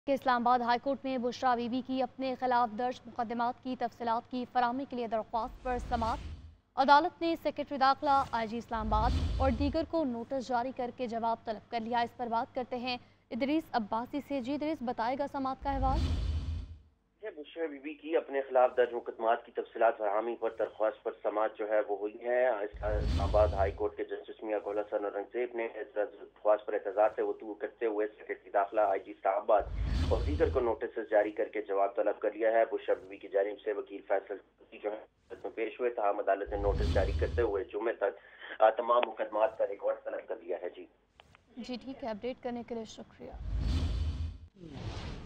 कि इस्लामाबाद हाईकोर्ट में बुशरा बीबी की अपने खिलाफ दर्ज मुकदमात की तफसीलात की फराहमी के लिए दरख्वास्त पर समाअत। अदालत ने सेक्रेटरी दाखिला, IG इस्लामाबाद और दीगर को नोटिस जारी करके जवाब तलब कर लिया। इस पर बात करते हैं इदरीस अब्बासी से। जी इदरीस, बताएगा समाअत का अहवाल। बुशरा बीबी की अपने खिलाफ दर्ज मुकदमात की तफसीलात फराहमी पर दरख्वास्त पर समाअत जो है वो हुई है। इस्लामाबाद हाई कोर्ट के जस्टिस मियां गौहर हसन औरंगजेब ने दरख्वास्त पर एतजाज से वतू करते हुए सेक्रेटरी दाखिला, IG इस्लामाबाद और दीगर को नोटिस जारी करके जवाब तलब कर लिया है। बुशरा बीबी की जानिब से वकील फैसल जो है में पेश हुए, तमाम अदालत ने नोटिस जारी करते हुए जुम्मे तक तमाम मुकदमात का रिकॉर्ड तलब कर लिया है। जी ठीक है, अपडेट करने के लिए शुक्रिया।